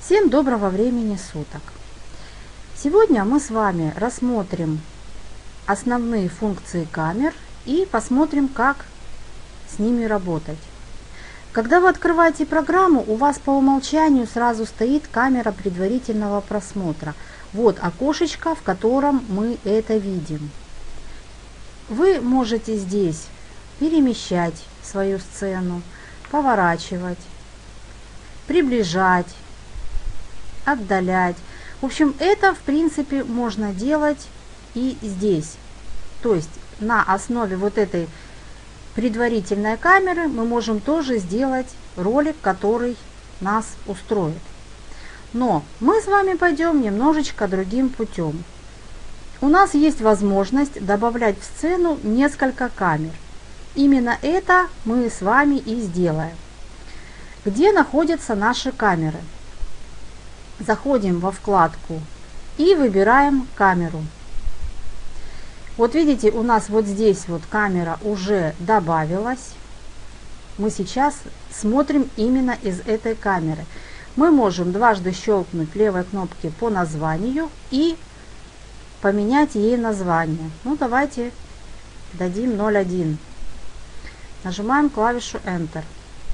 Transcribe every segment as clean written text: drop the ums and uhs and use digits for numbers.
Всем доброго времени суток! Сегодня мы с вами рассмотрим основные функции камер и посмотрим, как с ними работать. Когда вы открываете программу, у вас по умолчанию сразу стоит камера предварительного просмотра. Вот окошечко, в котором мы это видим. Вы можете здесь перемещать свою сцену, поворачивать, приближать, отдалять. В общем, это в принципе можно делать и здесь. То есть на основе вот этой предварительной камеры мы можем тоже сделать ролик, который нас устроит. Но мы с вами пойдем немножечко другим путем. У нас есть возможность добавлять в сцену несколько камер. Именно это мы с вами и сделаем. Где находятся наши камеры? Заходим во вкладку и выбираем камеру. Вот видите, у нас вот здесь вот камера уже добавилась. Мы сейчас смотрим именно из этой камеры. Мы можем дважды щелкнуть левой кнопкой по названию и поменять ей название. Ну, давайте дадим 01. Нажимаем клавишу Enter.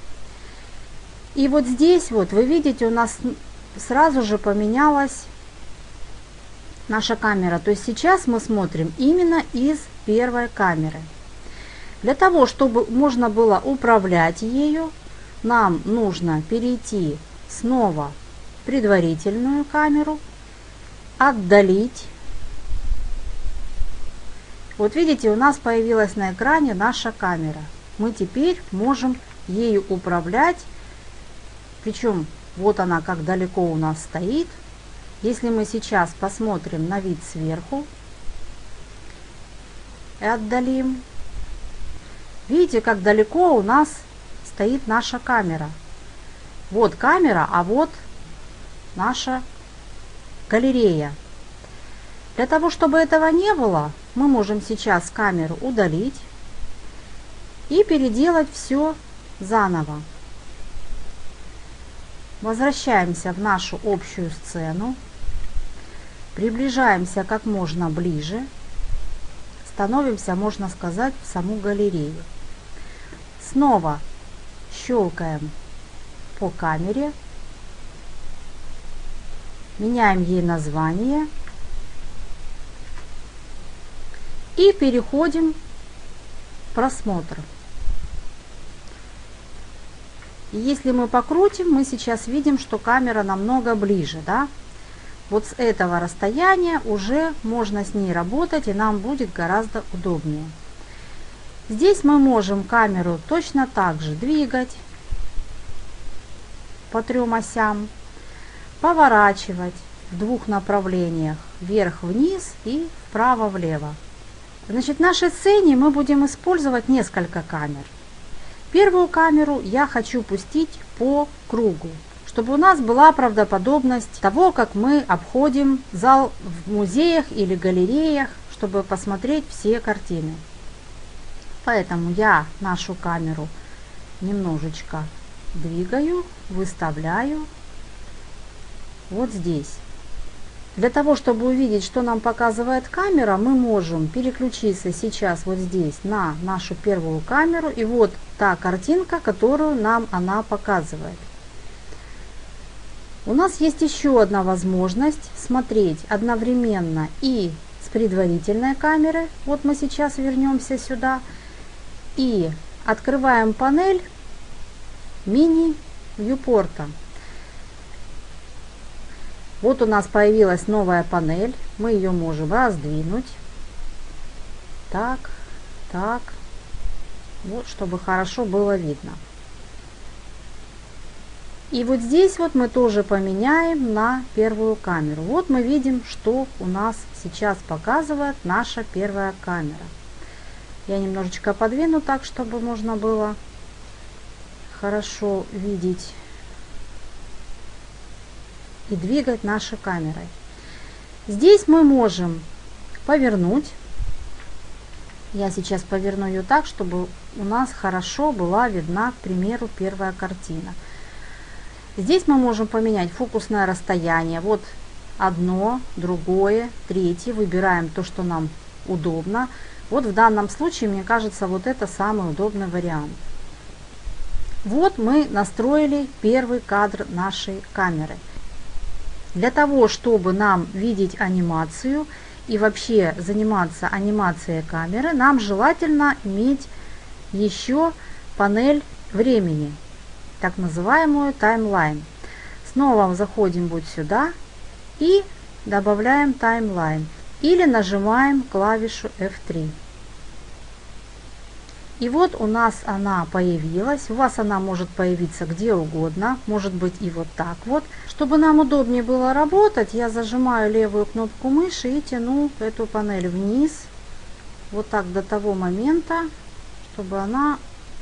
И вот здесь вот вы видите, у нас сразу же поменялась наша камера. То есть сейчас мы смотрим именно из первой камеры. Для того, чтобы можно было управлять ею, нам нужно перейти снова в предварительную камеру, отдалить. Вот видите, у нас появилась на экране наша камера. Мы теперь можем ею управлять, причем вот она как далеко у нас стоит. Если мы сейчас посмотрим на вид сверху и отдалим, видите, как далеко у нас стоит наша камера. Вот камера, а вот наша галерея. Для того, чтобы этого не было, мы можем сейчас камеру удалить и переделать все заново. Возвращаемся в нашу общую сцену, приближаемся как можно ближе, становимся, можно сказать, в саму галерею. Снова щелкаем по камере, меняем ей название и переходим в просмотр. И если мы покрутим, мы сейчас видим, что камера намного ближе, да? Вот с этого расстояния уже можно с ней работать, и нам будет гораздо удобнее. Здесь мы можем камеру точно так же двигать по трем осям, поворачивать в двух направлениях, вверх-вниз и вправо-влево. Значит, в нашей сцене мы будем использовать несколько камер. Первую камеру я хочу пустить по кругу, чтобы у нас была правдоподобность того, как мы обходим зал в музеях или галереях, чтобы посмотреть все картины. Поэтому я нашу камеру немножечко двигаю, выставляю вот здесь. Для того, чтобы увидеть, что нам показывает камера, мы можем переключиться сейчас вот здесь на нашу первую камеру. И вот та картинка, которую нам она показывает. У нас есть еще одна возможность смотреть одновременно и с предварительной камеры. Вот мы сейчас вернемся сюда и открываем панель мини-вьюпорта. Вот у нас появилась новая панель, мы ее можем раздвинуть, так, так, вот, чтобы хорошо было видно. И вот здесь вот мы тоже поменяем на первую камеру. Вот мы видим, что у нас сейчас показывает наша первая камера. Я немножечко подвину так, чтобы можно было хорошо видеть и двигать нашей камерой. Здесь мы можем повернуть. Я сейчас поверну ее так, чтобы у нас хорошо была видна, к примеру, первая картина. Здесь мы можем поменять фокусное расстояние. Вот одно, другое, третье. Выбираем то, что нам удобно. Вот в данном случае, мне кажется, вот это самый удобный вариант. Вот мы настроили первый кадр нашей камеры. Для того, чтобы нам видеть анимацию и вообще заниматься анимацией камеры, нам желательно иметь еще панель времени, так называемую таймлайн. Снова заходим вот сюда и добавляем таймлайн или нажимаем клавишу F3. И вот у нас она появилась. У вас она может появиться где угодно, может быть и вот так вот. Чтобы нам удобнее было работать, я зажимаю левую кнопку мыши и тяну эту панель вниз, вот так до того момента, чтобы она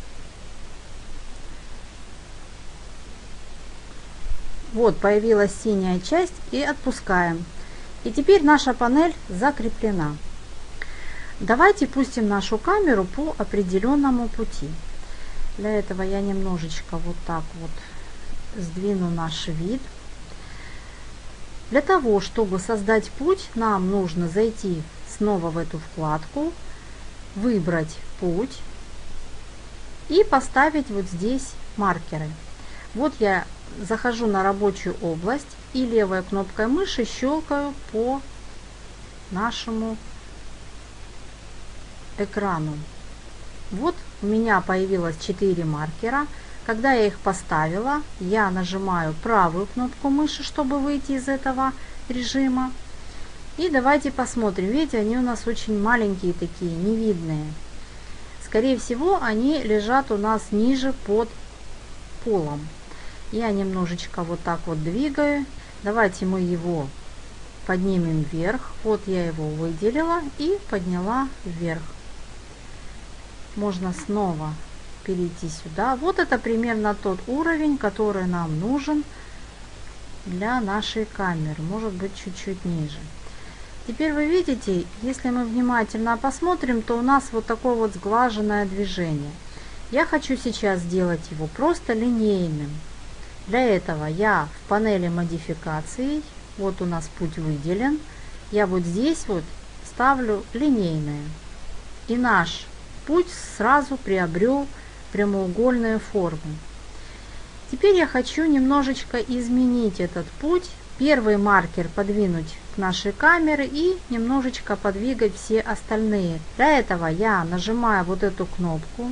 вот появилась синяя часть, и отпускаем. И теперь наша панель закреплена. Давайте пустим нашу камеру по определенному пути. Для этого я немножечко вот так вот сдвину наш вид. Для того, чтобы создать путь, нам нужно зайти снова в эту вкладку, выбрать путь и поставить вот здесь маркеры. Вот я захожу на рабочую область и левой кнопкой мыши щелкаю по нашему экрану. Вот у меня появилось 4 маркера. Когда я их поставила, я нажимаю правую кнопку мыши, чтобы выйти из этого режима. И давайте посмотрим. Видите, они у нас очень маленькие такие, невидные. Скорее всего, они лежат у нас ниже под полом. Я немножечко вот так вот двигаю. Давайте мы его поднимем вверх. Вот я его выделила и подняла вверх. Можно снова перейти сюда. Вот это примерно тот уровень, который нам нужен для нашей камеры. Может быть, чуть-чуть ниже. Теперь вы видите, если мы внимательно посмотрим, то у нас вот такое вот сглаженное движение. Я хочу сейчас сделать его просто линейным. Для этого я в панели модификаций, вот у нас путь выделен, я вот здесь вот ставлю линейное. И наш путь сразу приобрел прямоугольную форму. Теперь я хочу немножечко изменить этот путь. Первый маркер подвинуть к нашей камере и немножечко подвигать все остальные. Для этого я нажимаю вот эту кнопку.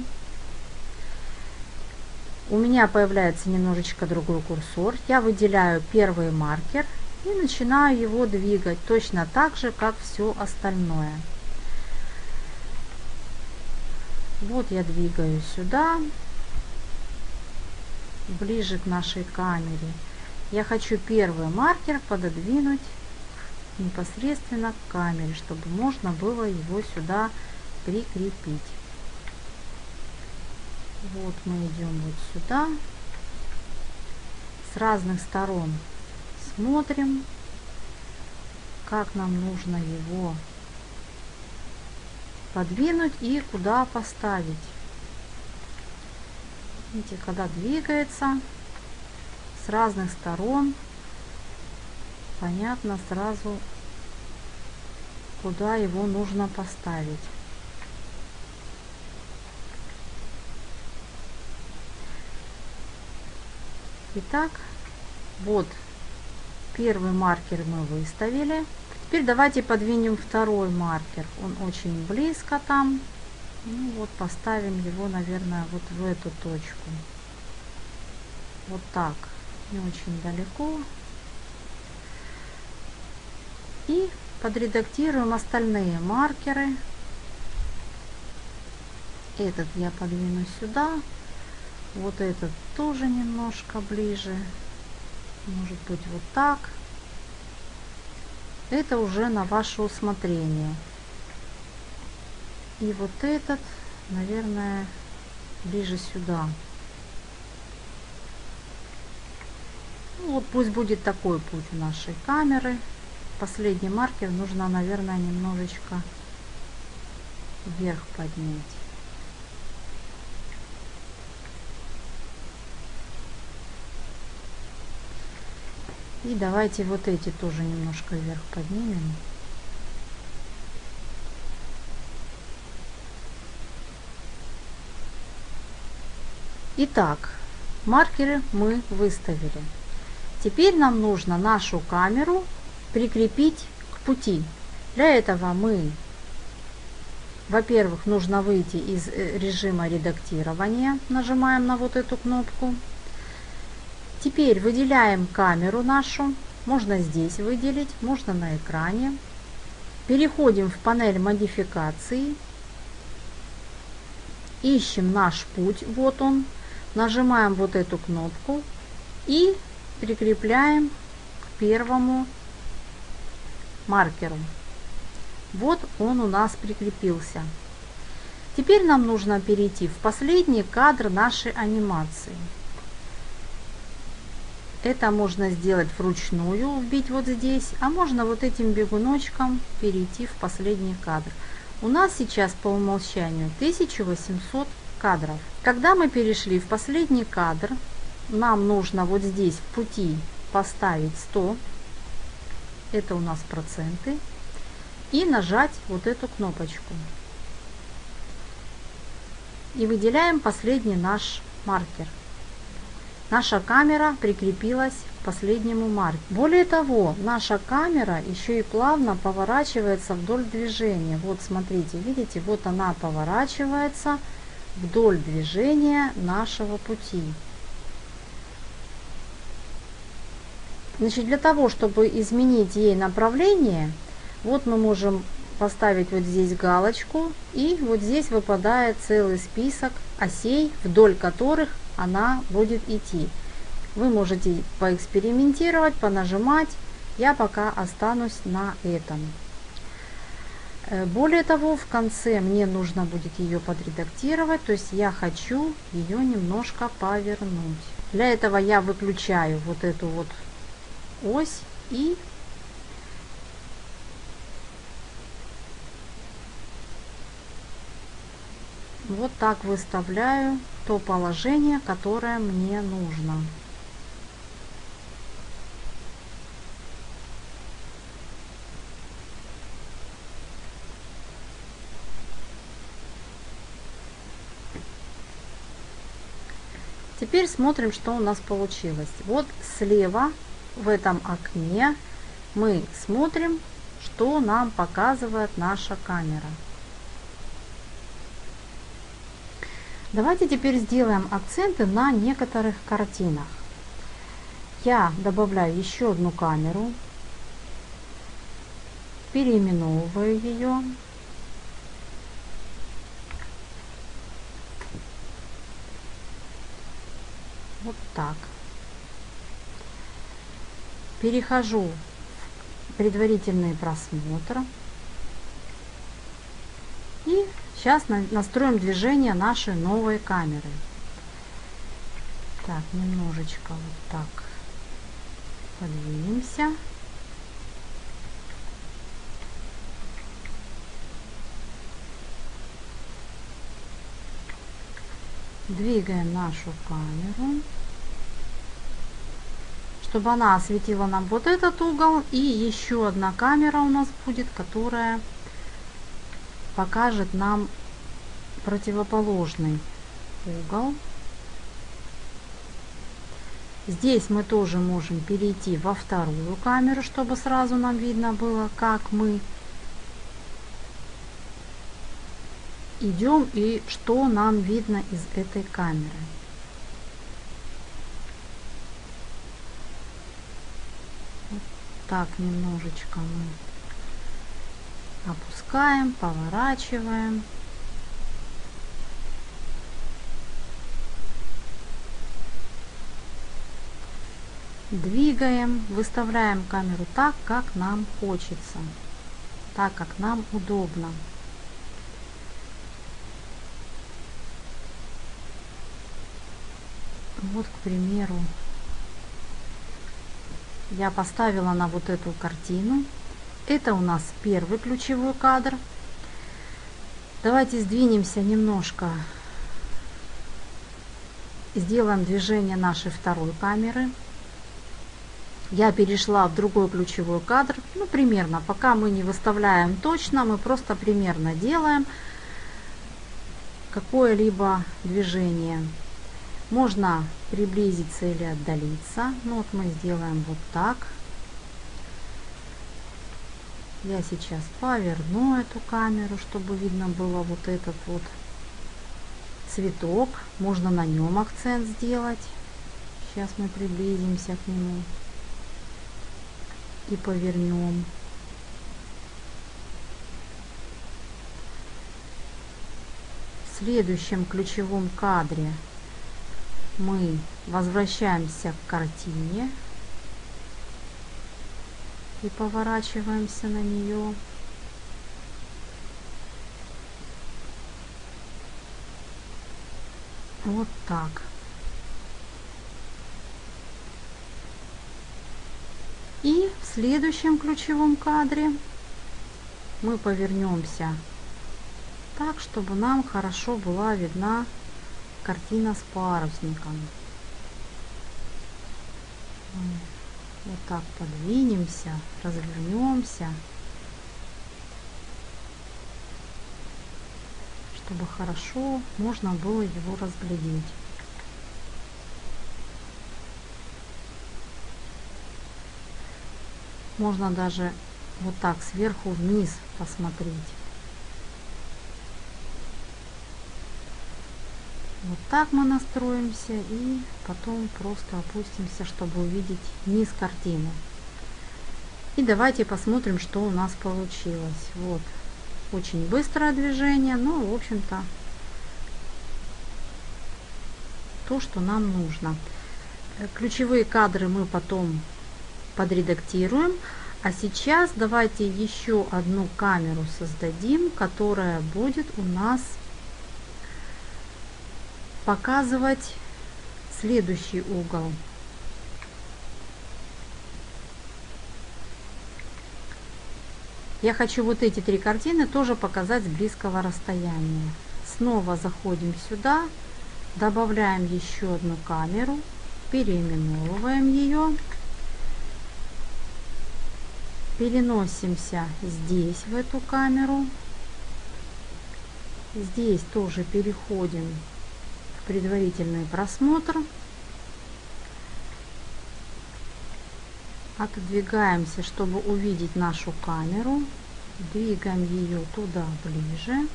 У меня появляется немножечко другой курсор. Я выделяю первый маркер и начинаю его двигать точно так же, как все остальное. Вот я двигаю сюда, ближе к нашей камере. Я хочу первый маркер пододвинуть непосредственно к камере, чтобы можно было его сюда прикрепить. Вот мы идем вот сюда, с разных сторон смотрим, как нам нужно его подвинуть и куда поставить. Видите, когда двигается с разных сторон, понятно сразу, куда его нужно поставить. Итак, вот первый маркер мы выставили. Теперь давайте подвинем второй маркер. Он очень близко там. Ну вот поставим его, наверное, вот в эту точку. Вот так. Не очень далеко. И подредактируем остальные маркеры. Этот я подвину сюда. Вот этот тоже немножко ближе. Может быть вот так. Это уже на ваше усмотрение. И вот этот, наверное, ближе сюда. Ну, вот пусть будет такой путь у нашей камеры. Последний маркер нужно, наверное, немножечко вверх поднять. И давайте вот эти тоже немножко вверх поднимем. Итак, маркеры мы выставили. Теперь нам нужно нашу камеру прикрепить к пути. Для этого мы, во-первых, нужно выйти из режима редактирования. Нажимаем на вот эту кнопку. Теперь выделяем камеру нашу. Можно здесь выделить, можно на экране. Переходим в панель модификации. Ищем наш путь. Вот он. Нажимаем вот эту кнопку и прикрепляем к первому маркеру. Вот он у нас прикрепился. Теперь нам нужно перейти в последний кадр нашей анимации. Это можно сделать вручную, вбить вот здесь, а можно вот этим бегуночком перейти в последний кадр. У нас сейчас по умолчанию 1800 кадров. Когда мы перешли в последний кадр, нам нужно вот здесь в пути поставить 100, это у нас проценты, и нажать вот эту кнопочку. И выделяем последний наш маркер. Наша камера прикрепилась к последнему маркеру. Более того, наша камера еще и плавно поворачивается вдоль движения. Вот смотрите, видите, вот она поворачивается вдоль движения нашего пути. Значит, для того, чтобы изменить ей направление, вот мы можем поставить вот здесь галочку, и вот здесь выпадает целый список осей, вдоль которых она будет идти. Вы можете поэкспериментировать, понажимать. Я пока останусь на этом. Более того, в конце мне нужно будет ее подредактировать, то есть я хочу ее немножко повернуть. Для этого я выключаю вот эту вот ось и вот так выставляю то положение, которое мне нужно. Теперь смотрим, что у нас получилось. Вот слева в этом окне мы смотрим, что нам показывает наша камера. Давайте теперь сделаем акценты на некоторых картинах. Я добавляю еще одну камеру, переименовываю ее. Вот так. Перехожу в предварительный просмотр. И сейчас настроим движение нашей новой камеры. Так, немножечко вот так подвинемся. Двигаем нашу камеру, чтобы она осветила нам вот этот угол. И еще одна камера у нас будет, которая покажет нам противоположный угол. Здесь мы тоже можем перейти во вторую камеру, чтобы сразу нам видно было, как мы идем и что нам видно из этой камеры. Вот так немножечко мы опускаем, поворачиваем. Двигаем, выставляем камеру так, как нам хочется, так, как нам удобно. Вот, к примеру, я поставила на вот эту картину. Это у нас первый ключевой кадр. Давайте сдвинемся немножко, сделаем движение нашей второй камеры. я перешла в другой ключевой кадр. Ну, примерно, пока мы не выставляем точно, мы просто примерно делаем какое-либо движение. Можно приблизиться или отдалиться. Ну, вот мы сделаем вот так. Я сейчас поверну эту камеру, чтобы видно было вот этот вот цветок. Можно на нем акцент сделать. Сейчас мы приблизимся к нему и повернем. В следующем ключевом кадре мы возвращаемся к картине и поворачиваемся на нее. Вот так. И в следующем ключевом кадре мы повернемся так, чтобы нам хорошо была видна картина с парусником. Вот так подвинемся, развернемся, чтобы хорошо можно было его разглядеть. Можно даже вот так сверху вниз посмотреть. Вот так мы настроимся и потом просто опустимся, чтобы увидеть низ картины. И давайте посмотрим, что у нас получилось. Вот, очень быстрое движение, но в общем-то то, что нам нужно. Ключевые кадры мы потом подредактируем. А сейчас давайте еще одну камеру создадим, которая будет у нас показывать следующий угол. Я хочу вот эти три картины тоже показать с близкого расстояния. Снова заходим сюда, добавляем еще одну камеру, переименовываем ее, переносимся здесь в эту камеру, здесь тоже переходим в предварительный просмотр, отодвигаемся, чтобы увидеть нашу камеру, двигаем ее туда ближе,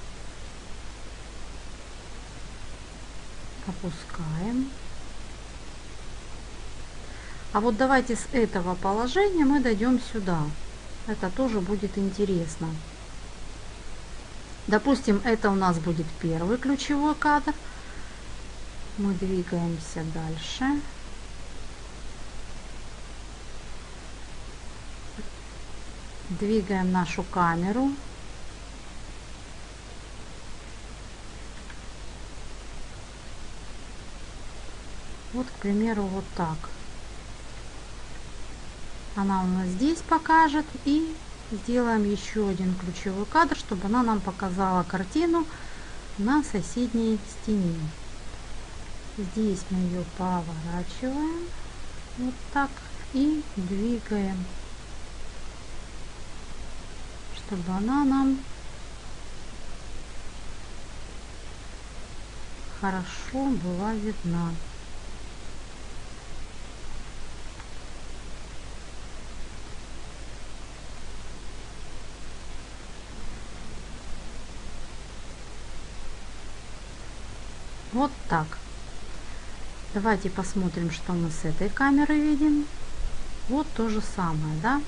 опускаем. А вот давайте с этого положения мы дойдем сюда. Это тоже будет интересно. Допустим, это у нас будет первый ключевой кадр. Мы двигаемся дальше. Двигаем нашу камеру. Вот, к примеру, вот так. Она у нас здесь покажет. И сделаем еще один ключевой кадр, чтобы она нам показала картину на соседней стене. Здесь мы ее поворачиваем вот так и двигаем, чтобы она нам хорошо была видна. Вот так. Давайте посмотрим, что мы с этой камеры видим. Вот то же самое, да?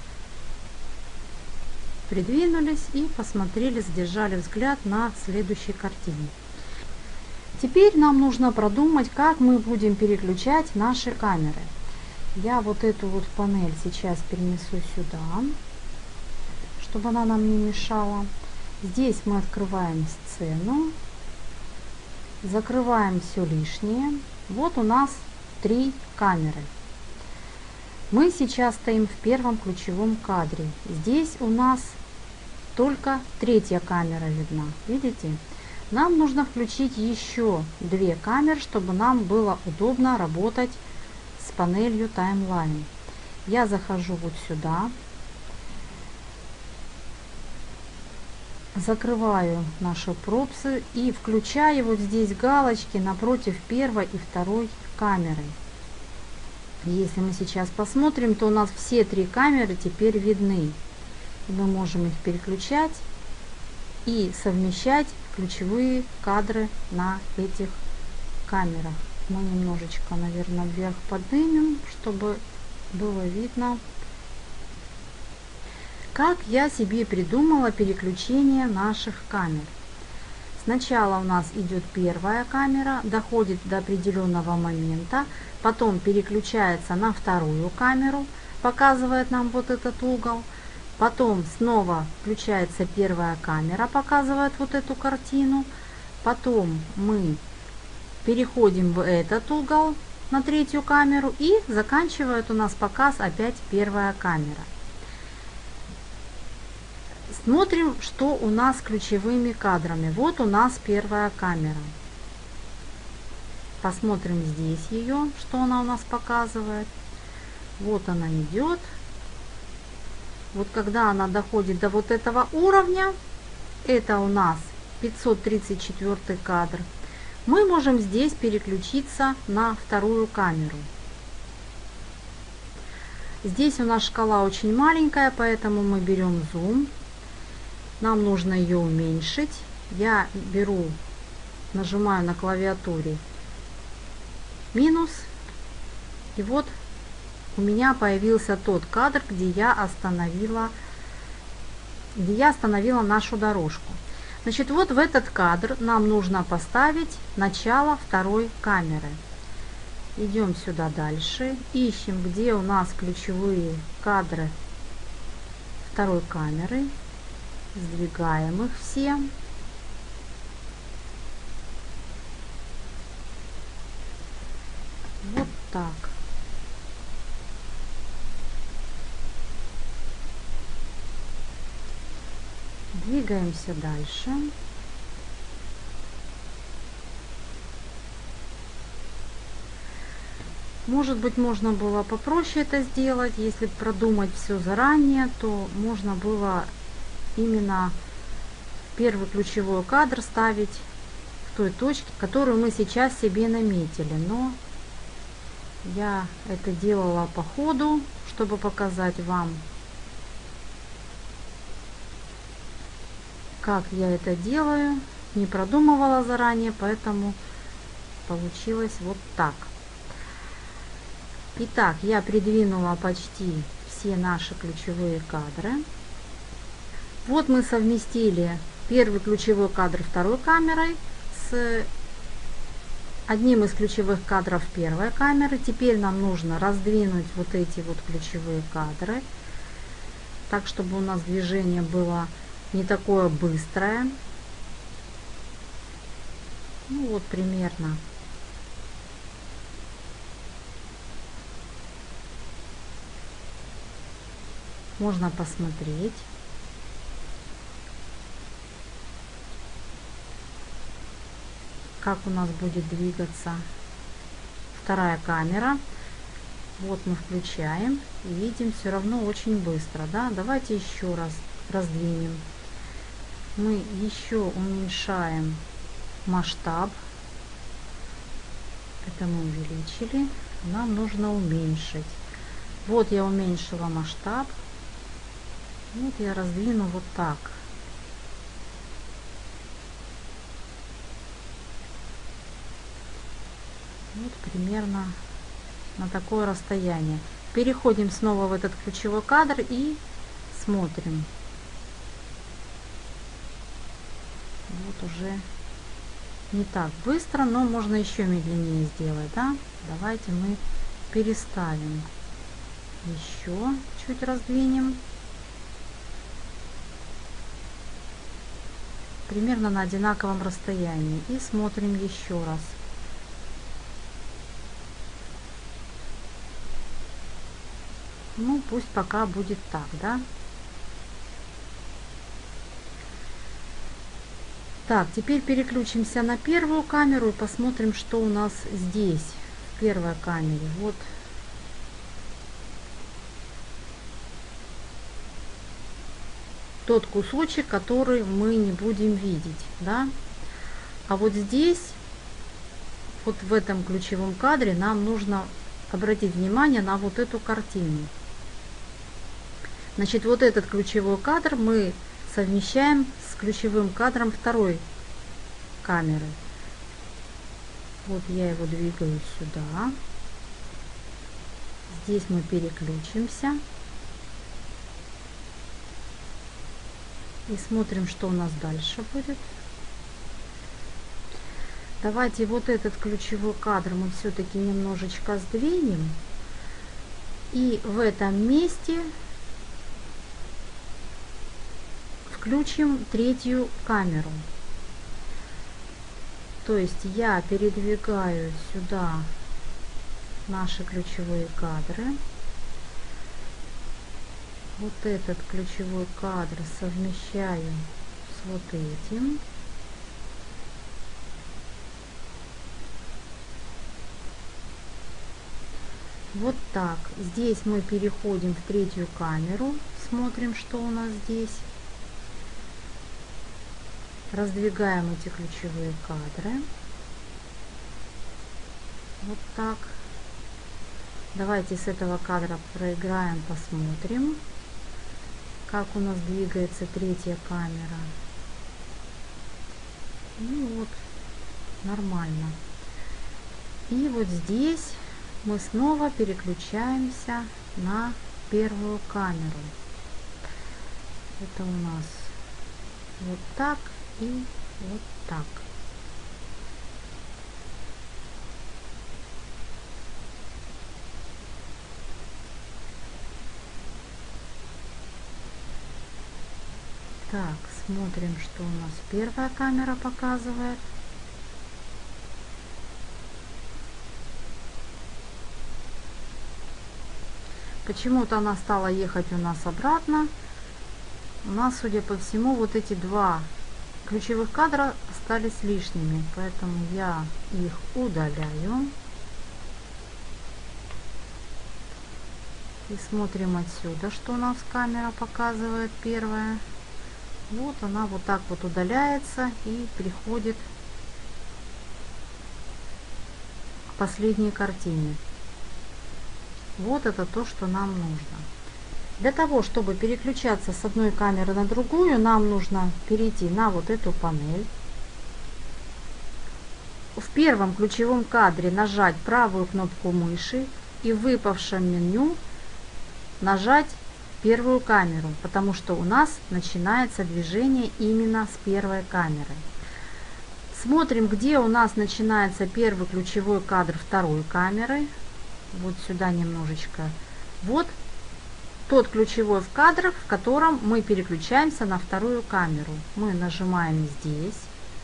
Придвинулись и посмотрели, задержали взгляд на следующей картине. Теперь нам нужно продумать, как мы будем переключать наши камеры. Я вот эту вот панель сейчас перенесу сюда, чтобы она нам не мешала. Здесь мы открываем сцену, закрываем все лишнее. Вот у нас 3 камеры. Мы сейчас стоим в первом ключевом кадре. Здесь у нас только 3-я камера видна. Видите? Нам нужно включить еще 2 камеры, чтобы нам было удобно работать с панелью таймлайн. Я захожу вот сюда, закрываю наши пропсы и включаю вот здесь галочки напротив первой и второй камеры. Если мы сейчас посмотрим, то у нас все три камеры теперь видны. Мы можем их переключать и совмещать ключевые кадры на этих камерах. Мы немножечко, наверное, вверх поднимем, чтобы было видно, как я себе придумала переключение наших камер. Сначала у нас идет первая камера, доходит до определенного момента, потом переключается на вторую камеру, показывает нам вот этот угол, потом снова включается первая камера, показывает вот эту картину, потом мы переходим в этот угол на третью камеру и заканчивает у нас показ опять первая камера. Смотрим, что у нас с ключевыми кадрами. Вот у нас первая камера. Посмотрим здесь ее, что она у нас показывает. Вот она идет. Вот когда она доходит до вот этого уровня, это у нас 534 кадр, мы можем здесь переключиться на вторую камеру. Здесь у нас шкала очень маленькая, поэтому мы берем зум. Нам нужно ее уменьшить. Я беру, нажимаю на клавиатуре минус. И вот у меня появился тот кадр, где я остановила нашу дорожку. Значит, вот в этот кадр нам нужно поставить начало второй камеры. Идем сюда дальше, ищем, где у нас ключевые кадры второй камеры. Сдвигаем их все. Вот так. Двигаемся дальше. Может быть, можно было попроще это сделать. Если продумать все заранее, то можно было именно первый ключевой кадр ставить в той точке, которую мы сейчас себе наметили. Но я это делала по ходу, чтобы показать вам, как я это делаю. Не продумывала заранее, поэтому получилось вот так. Итак, я придвинула почти все наши ключевые кадры. Вот мы совместили первый ключевой кадр второй камерой с одним из ключевых кадров первой камеры. Теперь нам нужно раздвинуть вот эти вот ключевые кадры, так, чтобы у нас движение было не такое быстрое. Ну вот примерно. Можно посмотреть. Как у нас будет двигаться вторая камера. Вот мы включаем и видим, все равно очень быстро, да? Давайте еще раз раздвинем. Мы еще уменьшаем масштаб. Это мы увеличили. Нам нужно уменьшить. Вот я уменьшила масштаб. Вот я раздвину вот так. Вот примерно на такое расстояние. Переходим снова в этот ключевой кадр и смотрим. Вот уже не так быстро, но можно еще медленнее сделать, да? Давайте мы переставим. Еще чуть раздвинем. Примерно на одинаковом расстоянии. И смотрим еще раз. Ну, пусть пока будет так, да? Так, теперь переключимся на первую камеру и посмотрим, что у нас здесь, в первой камере. Вот тот кусочек, который мы не будем видеть, да. А вот здесь, вот в этом ключевом кадре, нам нужно обратить внимание на вот эту картину. Значит, вот этот ключевой кадр мы совмещаем с ключевым кадром второй камеры. Вот я его двигаю сюда. Здесь мы переключимся. И смотрим, что у нас дальше будет. Давайте вот этот ключевой кадр мы все-таки немножечко сдвинем. И в этом месте включим третью камеру. То есть я передвигаю сюда наши ключевые кадры. Вот этот ключевой кадр совмещаю с вот этим. Вот так. Здесь мы переходим в третью камеру. Смотрим, что у нас здесь. Раздвигаем эти ключевые кадры. Вот так. Давайте с этого кадра проиграем, посмотрим, как у нас двигается третья камера. Ну вот, нормально. И вот здесь мы снова переключаемся на первую камеру. Это у нас вот так и вот так. Так, смотрим, что у нас первая камера показывает. Почему-то она стала ехать у нас обратно. У нас, судя по всему, вот эти два ключевых кадра остались лишними, поэтому я их удаляю. И смотрим отсюда, что у нас камера показывает первая. Вот она вот так вот удаляется и переходит к последней картине. Вот это то, что нам нужно. Для того, чтобы переключаться с одной камеры на другую, нам нужно перейти на вот эту панель. В первом ключевом кадре нажать правую кнопку мыши и в выпавшем меню нажать первую камеру, потому что у нас начинается движение именно с первой камеры. Смотрим, где у нас начинается первый ключевой кадр второй камеры. Вот сюда немножечко. Вот тот ключевой кадр, в котором мы переключаемся на вторую камеру. Мы нажимаем здесь,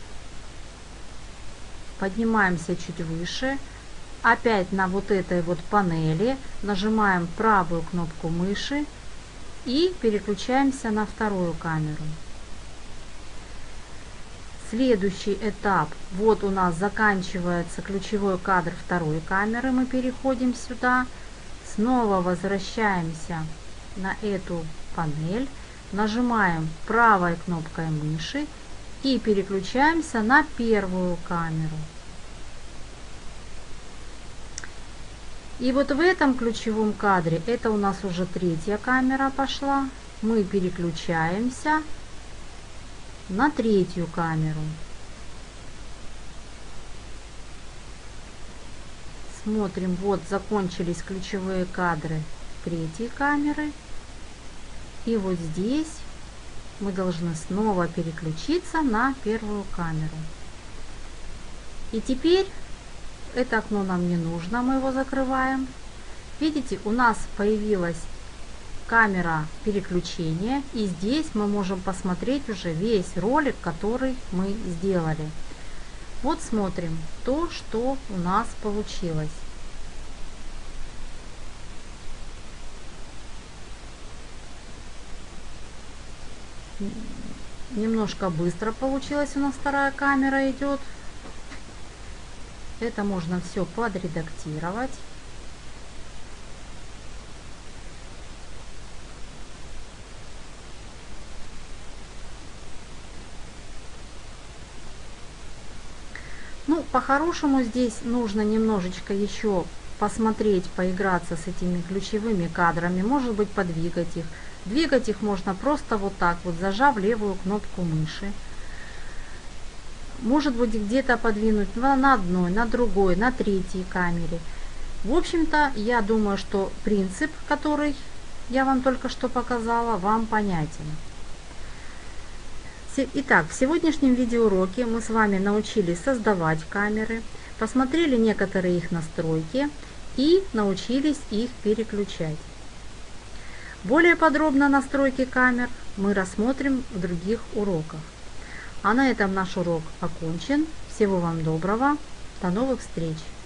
поднимаемся чуть выше, опять на вот этой вот панели нажимаем правую кнопку мыши и переключаемся на вторую камеру. Следующий этап. Вот у нас заканчивается ключевой кадр второй камеры. Мы переходим сюда. Снова возвращаемся на эту панель. Нажимаем правой кнопкой мыши и переключаемся на первую камеру. И вот в этом ключевом кадре, это у нас уже третья камера пошла, мы переключаемся на третью камеру. Смотрим, вот закончились ключевые кадры третьей камеры. И вот здесь мы должны снова переключиться на первую камеру. И теперь это окно нам не нужно, мы его закрываем. Видите, у нас появилась камера переключения, и здесь мы можем посмотреть уже весь ролик, который мы сделали. Вот смотрим то, что у нас получилось. Немножко быстро получилось, у нас вторая камера идет. Это можно все подредактировать. по-хорошему здесь нужно немножечко еще посмотреть, поиграться с этими ключевыми кадрами, может быть, подвигать их. Двигать их можно просто вот так вот, зажав левую кнопку мыши. Может быть, где-то подвинуть на одной, на другой, на третьей камере. В общем-то, я думаю, что принцип, который я вам только что показала, вам понятен. Итак, в сегодняшнем видеоуроке мы с вами научились создавать камеры, посмотрели некоторые их настройки и научились их переключать. Более подробно настройки камер мы рассмотрим в других уроках. А на этом наш урок окончен. Всего вам доброго. До новых встреч!